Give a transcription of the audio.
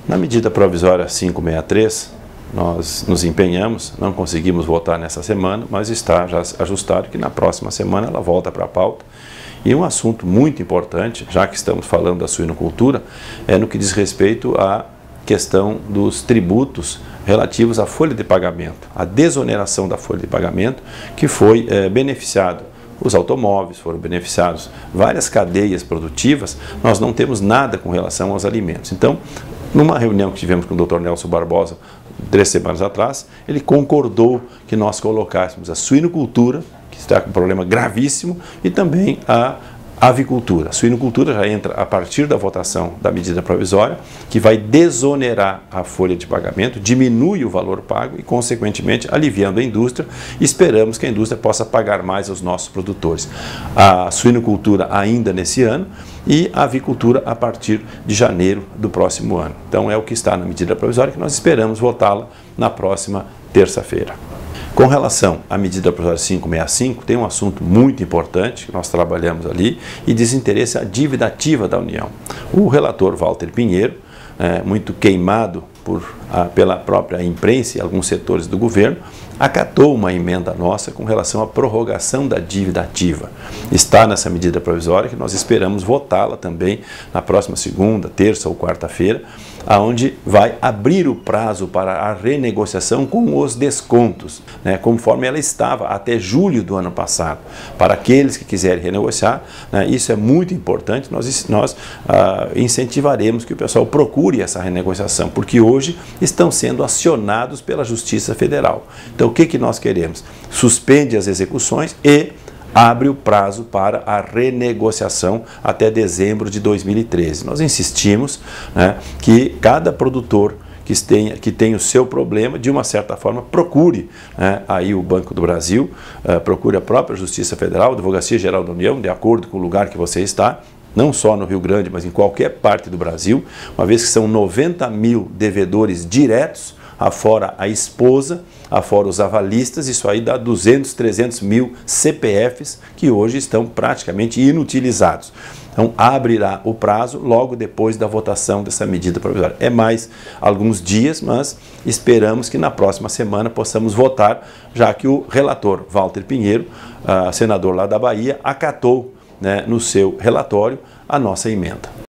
Na medida provisória 563, nós nos empenhamos, não conseguimos votar nessa semana, mas está já ajustado que na próxima semana ela volta para a pauta. E um assunto muito importante, já que estamos falando da suinocultura, é no que diz respeito à questão dos tributos relativos à folha de pagamento, a desoneração da folha de pagamento, que foi beneficiado. Os automóveis foram beneficiados, várias cadeias produtivas, nós não temos nada com relação aos alimentos. Então, numa reunião que tivemos com o Dr. Nelson Barbosa, 3 semanas atrás, ele concordou que nós colocássemos a suinocultura, que está com um problema gravíssimo, e também a avicultura. A suinocultura já entra a partir da votação da medida provisória, que vai desonerar a folha de pagamento, diminui o valor pago e, consequentemente, aliviando a indústria. Esperamos que a indústria possa pagar mais aos nossos produtores. A suinocultura ainda nesse ano e a avicultura a partir de janeiro do próximo ano. Então, é o que está na medida provisória, que nós esperamos votá-la na próxima terça-feira. Com relação à medida provisória 565, tem um assunto muito importante que nós trabalhamos ali e diz interesse à dívida ativa da União. O relator Walter Pinheiro, muito queimado pela própria imprensa e alguns setores do governo, acatou uma emenda nossa com relação à prorrogação da dívida ativa. Está nessa medida provisória que nós esperamos votá-la também na próxima segunda, terça ou quarta-feira, aonde vai abrir o prazo para a renegociação com os descontos, conforme ela estava até julho do ano passado. Para aqueles que quiserem renegociar, isso é muito importante, nós incentivaremos que o pessoal procure essa renegociação, porque hoje estão sendo acionados pela Justiça Federal. Então, o que nós queremos? Suspende as execuções e abre o prazo para a renegociação até dezembro de 2013. Nós insistimos que cada produtor que tem o seu problema, de uma certa forma, procure aí o Banco do Brasil, procure a própria Justiça Federal, a Advocacia Geral da União, de acordo com o lugar que você está, não só no Rio Grande, mas em qualquer parte do Brasil, uma vez que são 90 mil devedores diretos, afora a esposa, afora os avalistas, isso aí dá 200, 300 mil CPFs que hoje estão praticamente inutilizados. Então, abrirá o prazo logo depois da votação dessa medida provisória. É mais alguns dias, mas esperamos que na próxima semana possamos votar, já que o relator Walter Pinheiro, senador lá da Bahia, acatou no seu relatório a nossa emenda.